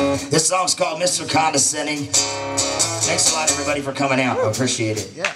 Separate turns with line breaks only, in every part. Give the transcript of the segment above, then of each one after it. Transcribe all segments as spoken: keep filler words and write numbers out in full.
This song's called Mister Condescending. Thanks a lot, everybody, for coming out. I appreciate it.
Yeah.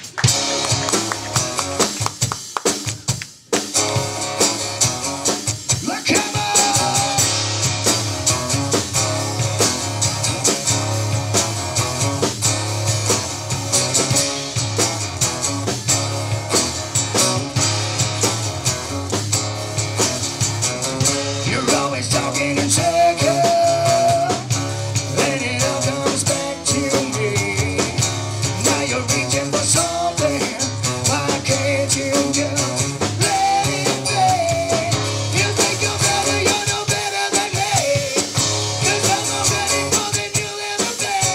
Talking in circles, then it all comes back to me. Now you're reaching for something. Why can't you just let it be? You think you're better, you're no better than me. 'Cause I'm already more than you'll ever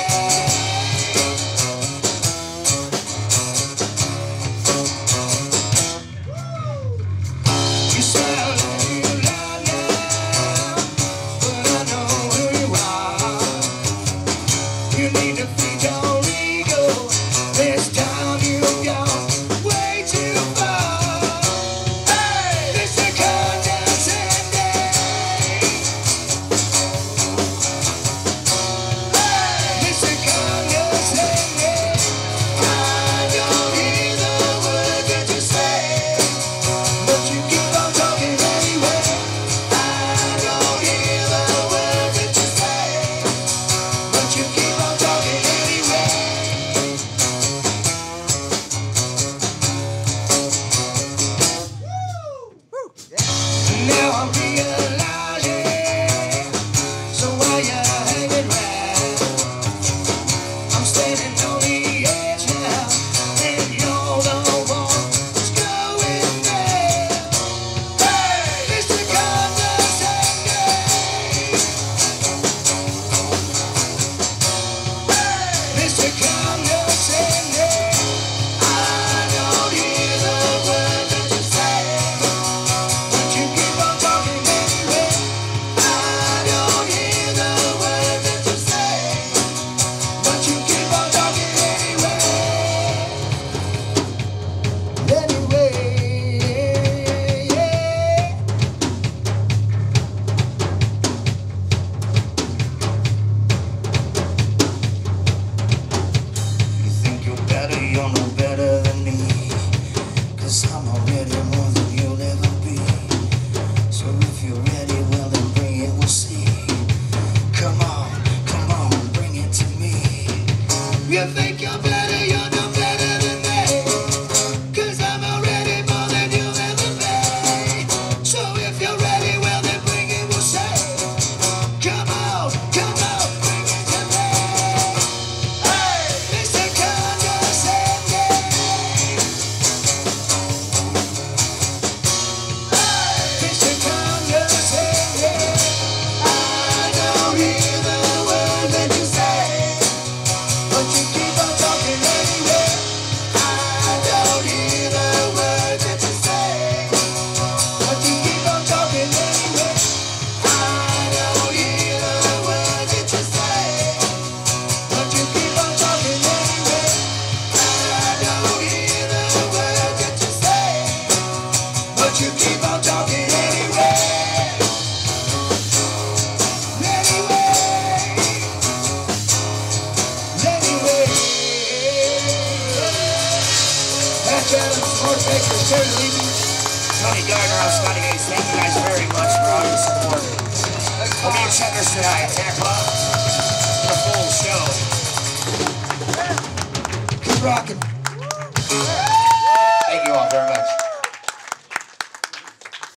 be. You smile. You need to feed your ego. This time you've gone way too far. Hey, Mister Condescending. Hey, Mister Condescending. I don't hear the words that you say, but you keep on talking anyway. I don't hear the words that you say, but you keep on talking anyway. Now I'm realizing, so why you hanging round? I'm standing on the edge now, and you're the one who's going down. Hey, Mister Condescending. Mister Condescending, I don't hear the words that you say, but you keep on talking anyway. I don't hear the words that you say, but you keep on talking anyway. Anyway, yeah. You think you're better, you're no better than me. 'Cause I'm already more than you'll ever be. So if you're ready, well then bring it, we'll see. Come on, come on, bring it to me. You think you're better, you're no better than me. 'Cause I'm already more than you'll ever be. So if you're ready, well then bring it, we'll say. Come on, come on, bring it to me. Hey, Mister Condescending. Hey, Mister Condescending. I don't hear the words that you say, but you keep on talking anyway. I don't hear the words that you say, but you keep on talking anyway. I don't hear the words that you say, but you keep on talking anyway. I don't hear the words that you say, but you keep on talking anyway. Anyway, anyway. That's Adam Sports Baker, Terry Levy, Tony Gardner, I'm Scotty Hayes. Thank you guys very much for all your support. We'll be in Checkers tonight, ten o'clock. The full show. Keep rocking.